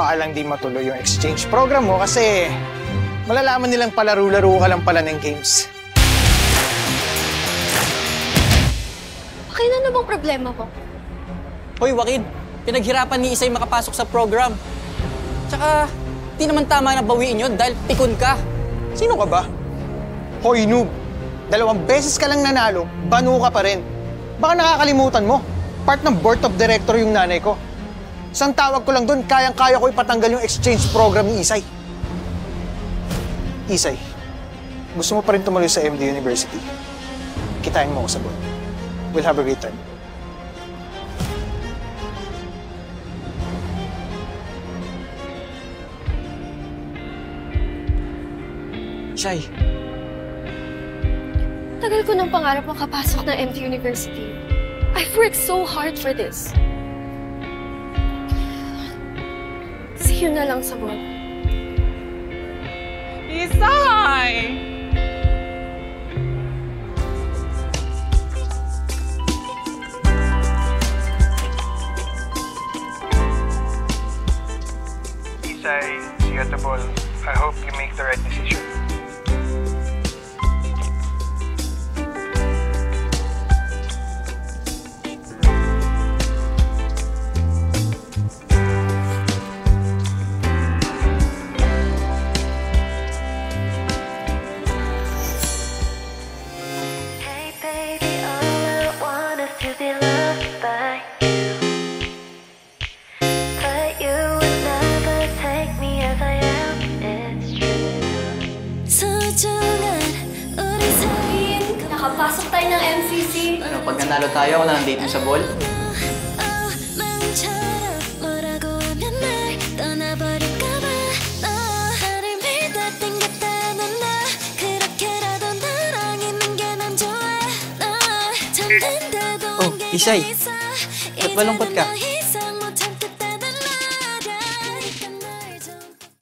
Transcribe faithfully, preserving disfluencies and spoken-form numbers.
baka lang di matuloy yung exchange program mo kasi malalaman nilang palaro-laro ka lang pala ng games. Okay na namang problema mo? Hoy, Joaquin, pinaghirapan ni Isay makapasok sa program. Tsaka, di naman tama na bawiin yun dahil pikon ka. Sino ka ba? Hoy, noob. Dalawang beses ka lang nanalo, banu ka pa rin. Baka nakakalimutan mo. Part ng board of director yung nanay ko. Isang tawag ko lang doon, kayang-kaya ko ipatanggal yung exchange program ni Isay. Isay, gusto mo pa rin tumuloy sa M D University? Kitain mo ako sa board. We'll have a great time. Isay. Tagal ko ng pangarap makapasok ng M D University. I've worked so hard for this. See you na lang sa board. Isay! Isay, see you at the ball. I hope you make the right decision. Nakapasok tayo ng M C C. Ano, pag nanalo tayo, wala nang date mo sa ball? Oh, Isay, ba't malungkot ka?